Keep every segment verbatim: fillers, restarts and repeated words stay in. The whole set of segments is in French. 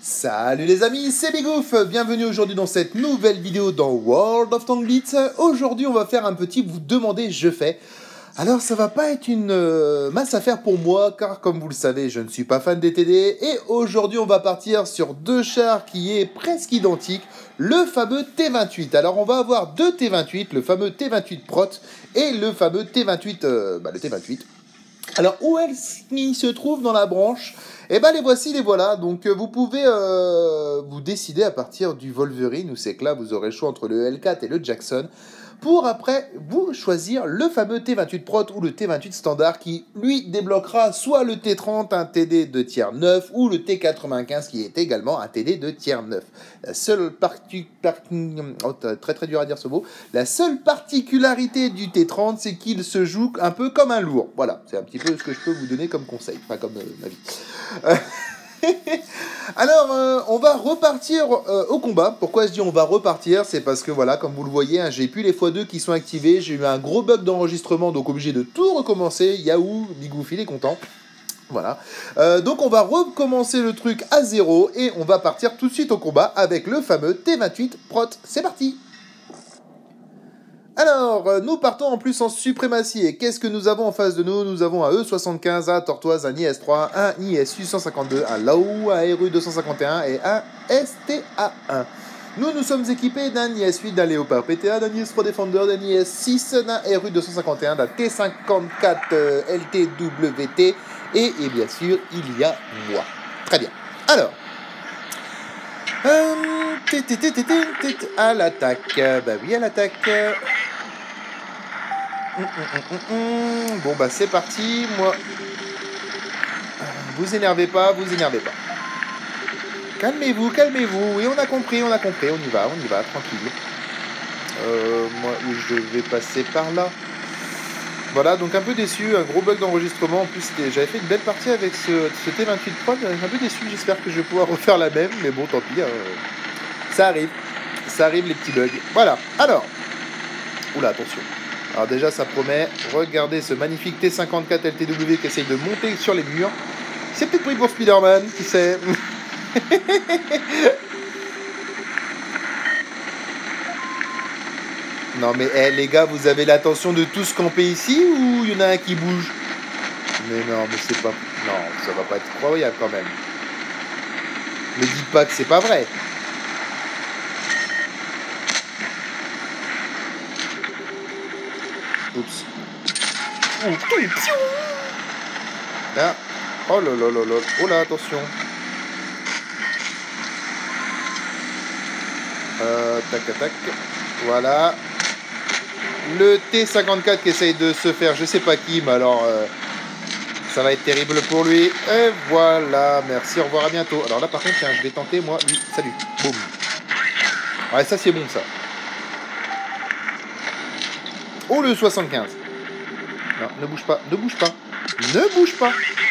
Salut les amis, c'est Bigouf, bienvenue aujourd'hui dans cette nouvelle vidéo dans World of Tank Blitz. Aujourd'hui on va faire un petit vous demandez je fais. Alors ça va pas être une euh, masse à faire pour moi car comme vous le savez je ne suis pas fan des T D. Et aujourd'hui on va partir sur deux chars qui est presque identique, le fameux T vingt-huit. Alors on va avoir deux T vingt-huit, le fameux T vingt-huit Prot et le fameux T vingt-huit, euh, bah, le T vingt-huit. Alors où est-ce qu'il se trouve dans la branche? Eh ben les voici, les voilà. Donc euh, vous pouvez euh, vous décider à partir du Wolverine, où c'est que là vous aurez le choix entre le L quatre et le Jackson, pour après vous choisir le fameux T vingt-huit Prot ou le T vingt-huit standard qui lui débloquera soit le T trente, un T D de tiers neuf, ou le T quatre-vingt-quinze qui est également un T D de tiers neuf. La seule partie... Oh, très très dur à dire ce mot. La seule particularité du T trente, c'est qu'il se joue un peu comme un lourd. Voilà, c'est un petit peu ce que je peux vous donner comme conseil, enfin comme euh, avis. Alors, euh, on va repartir euh, au combat. Pourquoi je dis on va repartir? C'est parce que, voilà, comme vous le voyez, hein, j'ai plus les fois deux qui sont activés. J'ai eu un gros bug d'enregistrement, donc obligé de tout recommencer. Yahoo, Bigouf, il est content. Voilà. Euh, donc, on va recommencer le truc à zéro et on va partir tout de suite au combat avec le fameux T vingt-huit Prot. C'est parti! Alors, euh, nous partons en plus en suprématie. Et qu'est-ce que nous avons en face de nous? Nous avons un E soixante-quinze, un Tortoise, un I S trois, un I S huit cent cinquante-deux, un Laou, un R U deux cent cinquante et un et un S T A un. Nous, nous sommes équipés d'un I S huit, d'un Léopard P T A, d'un I S trois Defender, d'un I S six, d'un R U deux cent cinquante et un, d'un T cinquante-quatre euh, L T W T et, et bien sûr, il y a moi. Très bien. Alors... Euh, t -t -t -t -t -t à l'attaque. Bah oui, à l'attaque. Hum, hum, hum, hum. Bon, bah c'est parti. Moi, vous énervez pas, vous énervez pas. Calmez-vous, calmez-vous. Oui, on a compris, on a compris. On y va, on y va, tranquille. Euh, moi, je vais passer par là. Voilà, donc un peu déçu, un gros bug d'enregistrement. En plus, j'avais fait une belle partie avec ce, ce T vingt-huit Pro. Un peu déçu, j'espère que je vais pouvoir refaire la même. Mais bon, tant pis. Hein. Ça arrive. Ça arrive, les petits bugs. Voilà, alors. Oula, attention. Alors déjà, ça promet. Regardez ce magnifique T cinquante-quatre L T W qui essaye de monter sur les murs. C'est peut-être pris pour Spider-Man, qui sait. Non mais hey, les gars, vous avez l'attention de tous camper ici ou il y en a un qui bouge? Mais non, mais c'est pas... Non, ça va pas être croyable quand même. Ne dites pas que c'est pas vrai. Oups. Là. Oh là là là là. Oh là, attention. Euh, tac, tac. Voilà. Le T cinquante-quatre qui essaye de se faire, je sais pas qui, mais alors euh, ça va être terrible pour lui. Et voilà, merci, au revoir, à bientôt. Alors là par contre, tiens, je vais tenter moi, lui, salut, boum. Ouais, ça c'est bon ça. Oh le soixante-quinze. Non, ne bouge pas, ne bouge pas, ne bouge pas.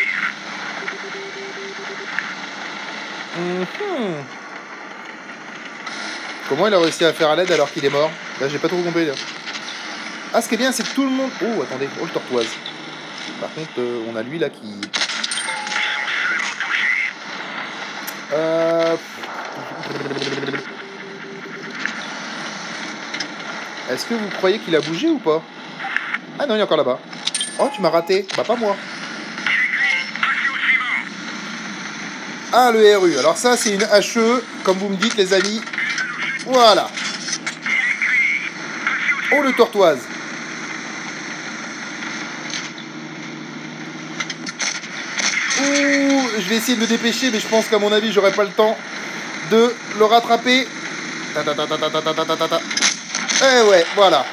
Mm-hmm. Comment il a réussi à faire à l'aide alors qu'il est mort? Là j'ai pas trop compris là. Ah, ce qui est bien, c'est que tout le monde... Oh, attendez, oh, le Tortoise. Par contre, euh, on a lui, là, qui... Euh... Est-ce que vous croyez qu'il a bougé ou pas? Ah non, il est encore là-bas. Oh, tu m'as raté. Bah, pas moi. Ah, le R U. Alors ça, c'est une H E, comme vous me dites, les amis. Voilà. Oh, le Tortoise. Ouh, je vais essayer de me dépêcher, mais je pense qu'à mon avis, j'aurai pas le temps de le rattraper. Ta ta ta ta ta ta ta ta ta ta. Eh ouais, voilà.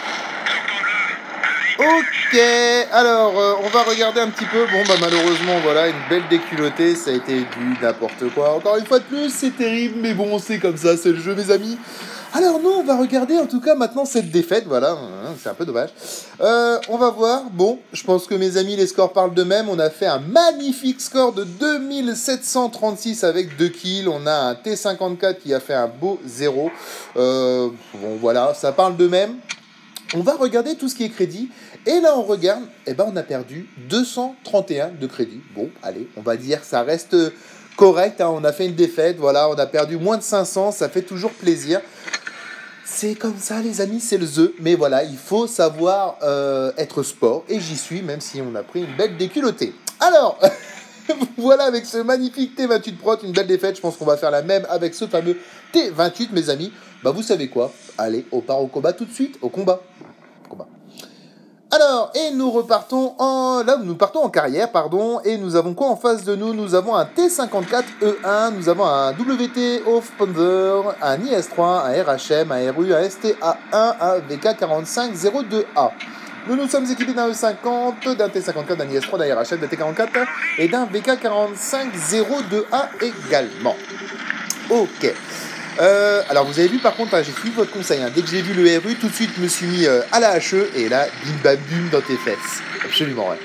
Ok, alors euh, on va regarder un petit peu. Bon bah malheureusement voilà, une belle déculottée, ça a été du n'importe quoi. Encore une fois de plus, c'est terrible, mais bon, c'est comme ça, c'est le jeu mes amis. Alors nous, on va regarder en tout cas maintenant cette défaite, voilà, c'est un peu dommage. Euh, on va voir, bon, je pense que mes amis, les scores parlent d'eux-mêmes. On a fait un magnifique score de deux mille sept cent trente-six avec deux kills. On a un T cinquante-quatre qui a fait un beau zéro. Euh, bon voilà, ça parle d'eux-mêmes. On va regarder tout ce qui est crédit. Et là, on regarde, eh ben, on a perdu deux cent trente et un de crédit. Bon, allez, on va dire, ça reste correct, hein, on a fait une défaite, voilà, on a perdu moins de cinq cents, ça fait toujours plaisir. C'est comme ça les amis, c'est le jeu, mais voilà, il faut savoir euh, être sport, et j'y suis, même si on a pris une belle déculottée. Alors, voilà, avec ce magnifique T vingt-huit Prot, une belle défaite, je pense qu'on va faire la même avec ce fameux T vingt-huit, mes amis. Bah vous savez quoi, allez, on part au combat tout de suite, au combat. combat. Alors, et nous repartons en... Là, nous partons en carrière, pardon, et nous avons quoi en face de nous? Nous avons un T cinquante-quatre E un, nous avons un W T Hofpanzer, un I S trois, un R H M, un R U, un S T A un, un V K quarante-cinq zéro deux A. Nous nous sommes équipés d'un E cinquante, d'un T cinquante-quatre, d'un I S trois, d'un R H M, d'un T quarante-quatre et d'un V K quarante-cinq zéro deux A également. Ok. Euh, alors vous avez vu par contre, hein, j'ai suivi votre conseil, hein, dès que j'ai vu le R U, tout de suite je me suis mis euh, à la H E et là, bim bam bum dans tes fesses. Absolument, ouais.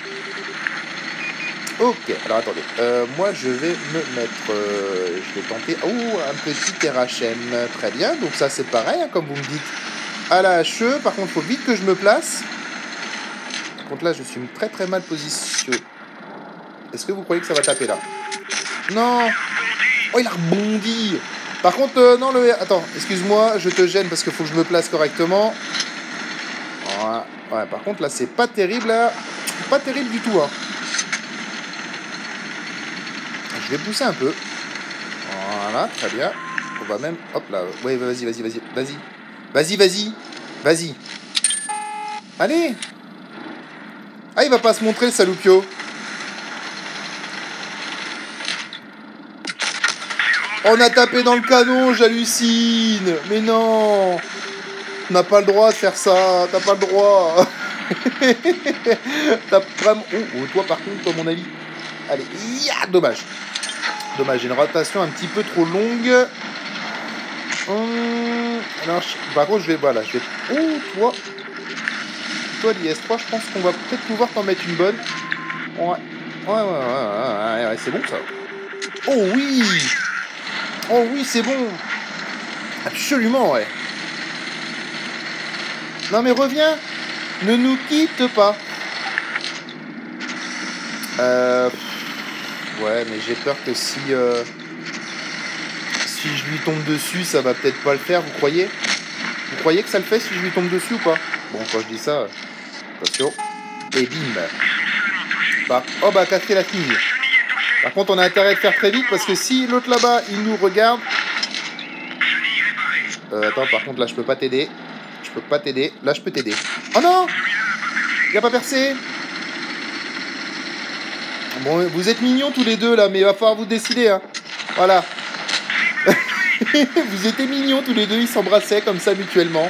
Ok, alors attendez, euh, moi je vais me mettre, euh, je vais tenter, oh, un petit R H M, très bien, donc ça c'est pareil, hein, comme vous me dites, à la H E, par contre il faut vite que je me place. Par contre là je suis très très mal positionné. Est-ce que vous croyez que ça va taper là? Non. Oh il a rebondi. Par contre, euh, non, le... Attends, excuse-moi, je te gêne parce qu'il faut que je me place correctement. Voilà. Ouais, par contre, là, c'est pas terrible, là. Pas terrible du tout, hein. Je vais pousser un peu. Voilà, très bien. On va même... Hop là. Ouais, vas-y, vas-y, vas-y. Vas-y. Vas-y, vas-y. Vas-y. Allez. Ah, il va pas se montrer, le saloupio. On a tapé dans le canon, j'hallucine. Mais non. On n'a pas le droit de faire ça. T'as pas le droit. T'as vraiment... Oh, oh, toi, par contre, à mon avis... Allez, ya, dommage. Dommage, j'ai une rotation un petit peu trop longue. Hum, alors, je... Par contre, je vais... Voilà, je vais... Oh, toi... Toi, l'I S trois, je pense qu'on va peut-être pouvoir t'en mettre une bonne. Ouais. Ouais, ouais, ouais, ouais, ouais, ouais, c'est bon, ça. Oh, oui. Oh, oui, c'est bon. Absolument, ouais. Non, mais reviens. Ne nous quitte pas. Euh... Ouais, mais j'ai peur que si... Euh... Si je lui tombe dessus, ça va peut-être pas le faire, vous croyez? Vous croyez que ça le fait si je lui tombe dessus ou pas? Bon, quand je dis ça... Attention. Et bim. Bah, oh, bah, casser la fille. Par contre, on a intérêt de faire très vite, parce que si l'autre là-bas, il nous regarde... Euh, attends, par contre, là, je peux pas t'aider. Je peux pas t'aider. Là, je peux t'aider. Oh non! Il a pas percé. Bon, vous êtes mignons tous les deux, là, mais il va falloir vous décider, hein. Voilà. Vous étiez mignons tous les deux, ils s'embrassaient comme ça, mutuellement.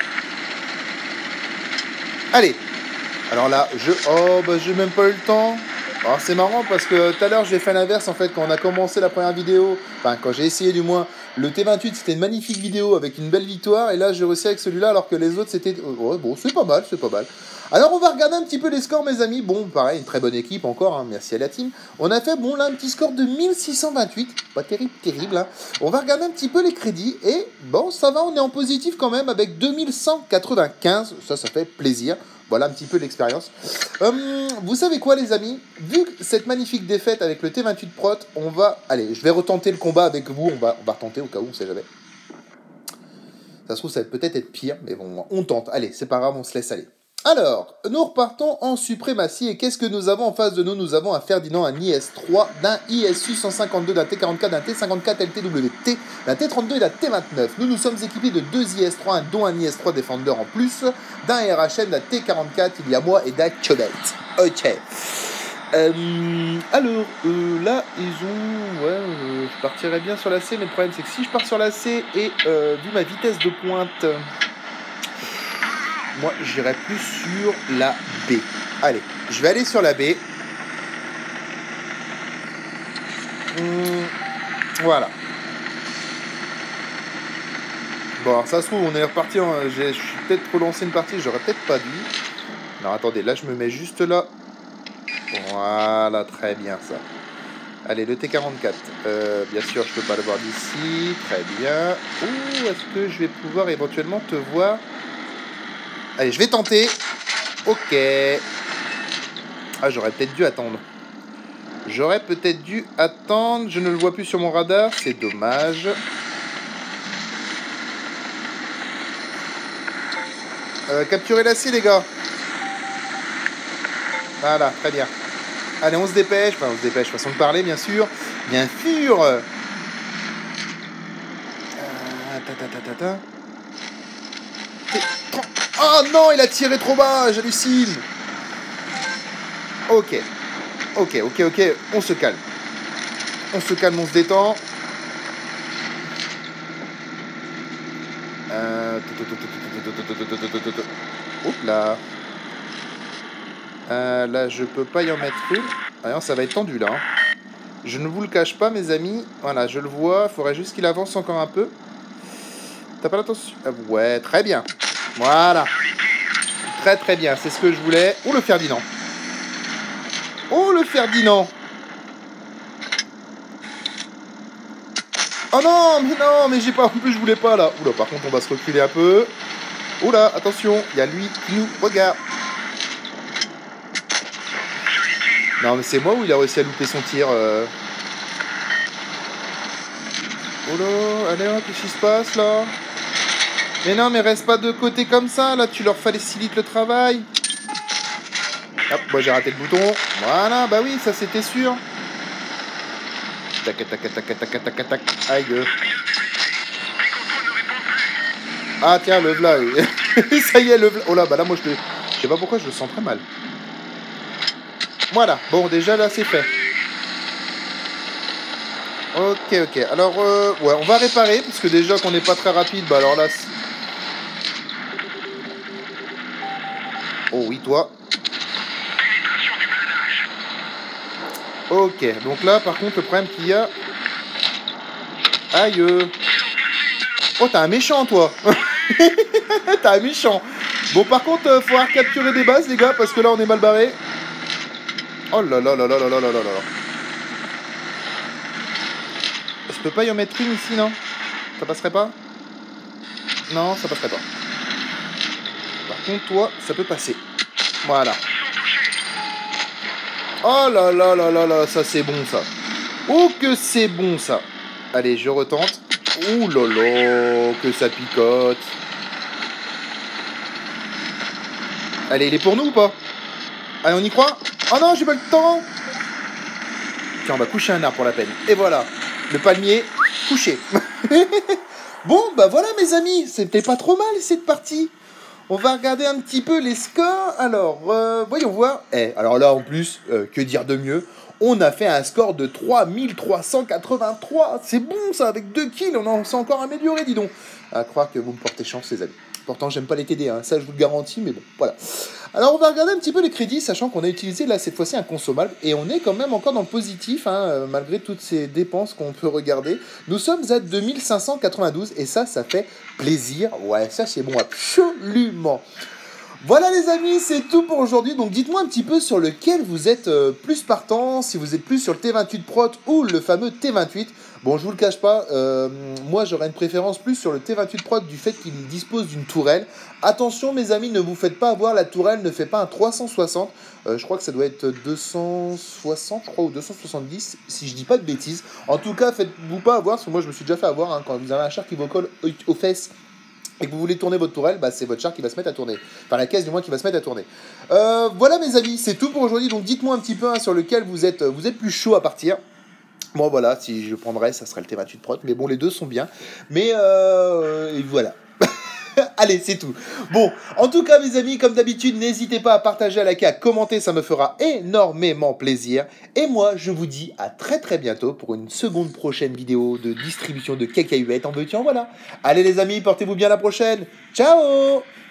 Allez. Alors là, je... Oh, bah, j'ai même pas eu le temps. Alors, c'est marrant, parce que tout à l'heure, j'ai fait l'inverse, en fait, quand on a commencé la première vidéo. Enfin, quand j'ai essayé, du moins. Le T vingt-huit, c'était une magnifique vidéo avec une belle victoire. Et là, j'ai réussi avec celui-là, alors que les autres, c'était... Ouais, bon, c'est pas mal, c'est pas mal. Alors, on va regarder un petit peu les scores, mes amis. Bon, pareil, une très bonne équipe encore, hein, merci à la team. On a fait, bon, là, un petit score de mille six cent vingt-huit. Pas terrible, terrible, hein. On va regarder un petit peu les crédits. Et, bon, ça va, on est en positif quand même avec deux mille cent quatre-vingt-quinze. Ça, ça fait plaisir. Voilà un petit peu l'expérience. Euh, vous savez quoi, les amis? Vu cette magnifique défaite avec le T vingt-huit Prot, on va... Allez, je vais retenter le combat avec vous. On va, on va retenter au cas où, on sait jamais. Ça se trouve, ça va peut-être être pire, mais bon, on tente. Allez, c'est pas grave, on se laisse aller. Alors, nous repartons en suprématie. Et qu'est-ce que nous avons en face de nous? Nous avons un Ferdinand, un I S trois, d'un I S U cent cinquante-deux, d'un T quarante-quatre, d'un T cinquante-quatre L T W T, d'un T trente-deux et d'un T vingt-neuf. Nous nous sommes équipés de deux I S trois, dont un I S trois Defender en plus, d'un R H M, d'un T quarante-quatre, il y a moi, et d'un Quebec. Ok. Euh, alors, euh, là, ils ont... Ouais, euh, je partirais bien sur la C, mais le problème, c'est que si je pars sur la C, et euh, vu ma vitesse de pointe... Moi, j'irai plus sur la B. Allez, je vais aller sur la B. Hum, voilà. Bon, alors ça se trouve, on est reparti. En... Je suis peut-être relancé une partie, j'aurais peut-être pas dû. Alors attendez, là, je me mets juste là. Voilà, très bien ça. Allez, le T quarante-quatre. Euh, bien sûr, je peux pas le voir d'ici. Très bien. Ouh, est-ce que je vais pouvoir éventuellement te voir? Allez, je vais tenter. Ok. Ah, j'aurais peut-être dû attendre. J'aurais peut-être dû attendre. Je ne le vois plus sur mon radar. C'est dommage. Euh, capturez l'acier, les gars. Voilà, très bien. Allez, on se dépêche. Enfin, on se dépêche, façon de parler, bien sûr. Bien sûr. Euh, ta, ta, ta, ta, ta. Oh non, il a tiré trop bas. J'hallucine. Ok. Ok, ok, ok. On se calme. On se calme, on se détend. Euh... Oups là. Euh, là, je peux pas y en mettre une. Ah non, ça va être tendu là. Hein. Je ne vous le cache pas, mes amis. Voilà, je le vois. Il faudrait juste qu'il avance encore un peu. T'as pas l'attention? Ouais, très bien. Voilà. Très très bien, c'est ce que je voulais. Oh, le Ferdinand. Oh, le Ferdinand. Oh non, mais non, mais j'ai pas... En plus, je voulais pas, là. Oula, par contre, on va se reculer un peu. Oula, attention, il y a lui qui nous regarde. Non, mais c'est moi où il a réussi à louper son tir. Euh... Oh là, allez, hop, qu'est-ce qui se passe, là? Mais non, mais reste pas de côté comme ça, là. Tu leur facilites le travail. Hop, moi, j'ai raté le bouton. Voilà, bah oui, ça, c'était sûr. Tac, tac, tac, tac, tac, tac, tac. Aïe. Ah, tiens, le v'là. Ça y est, le v'là. Oh là, bah là, moi, je le... Je sais pas pourquoi, je le sens très mal. Voilà, bon, déjà, là, c'est fait. Ok, ok. Alors, euh, ouais, on va réparer, parce que déjà qu'on n'est pas très rapide, bah alors là... Oh oui, toi. Ok, donc là, par contre, le problème qu'il y a... Aïe. Oh, t'as un méchant, toi. T'as un méchant. Bon, par contre, euh, faut capturer des bases, les gars, parce que là, on est mal barré. Oh là là là là là là là là là. Je peux pas y en mettre une ici, non? Ça passerait pas? Non, ça passerait pas. Par contre, toi, ça peut passer. Voilà. Oh là là là là là, ça c'est bon, ça. Oh que c'est bon, ça. Allez, je retente. Ouh là là, que ça picote. Allez, il est pour nous ou pas? Allez, on y croit? Oh non, j'ai pas le temps. Tiens, on va coucher un arbre pour la peine. Et voilà, le palmier couché. Bon, bah voilà mes amis, c'était pas trop mal cette partie. On va regarder un petit peu les scores. Alors, euh, voyons voir. Eh, alors là en plus, euh, que dire de mieux? On a fait un score de trois mille trois cent quatre-vingt-trois. C'est bon ça, avec deux kills, on s'est encore amélioré, dis donc. À croire que vous me portez chance, les amis. Pourtant, j'aime pas les T D, hein. Ça je vous le garantis, mais bon, voilà. Alors, on va regarder un petit peu les crédits, sachant qu'on a utilisé là cette fois-ci un consommable, et on est quand même encore dans le positif, hein, euh, malgré toutes ces dépenses qu'on peut regarder. Nous sommes à deux mille cinq cent quatre-vingt-douze, et ça, ça fait plaisir. Ouais, ça c'est bon, absolument. Voilà les amis, c'est tout pour aujourd'hui. Donc dites-moi un petit peu sur lequel vous êtes euh, plus partant, si vous êtes plus sur le T vingt-huit Prot ou le fameux T vingt-huit. Bon, je vous le cache pas, euh, moi j'aurais une préférence plus sur le T vingt-huit Prot du fait qu'il dispose d'une tourelle. Attention mes amis, ne vous faites pas avoir, la tourelle ne fait pas un trois cent soixante. Euh, je crois que ça doit être deux cent soixante, je crois, ou deux cent soixante-dix, si je dis pas de bêtises. En tout cas, faites-vous pas avoir, parce que moi je me suis déjà fait avoir, hein, quand vous avez un char qui vous colle aux fesses et que vous voulez tourner votre tourelle, bah c'est votre char qui va se mettre à tourner. Enfin, la caisse du moins qui va se mettre à tourner. Euh, voilà mes amis, c'est tout pour aujourd'hui. Donc dites-moi un petit peu hein, sur lequel vous êtes, vous êtes plus chaud à partir. Bon voilà, si je prendrais, ça serait le T vingt-huit Prot. Mais bon, les deux sont bien. Mais euh, et voilà. Allez, c'est tout. Bon, en tout cas, mes amis, comme d'habitude, n'hésitez pas à partager, à liker, à commenter, ça me fera énormément plaisir. Et moi, je vous dis à très très bientôt pour une seconde prochaine vidéo de distribution de cacahuètes en veux-tu en voilà. Allez les amis, portez-vous bien à la prochaine. Ciao!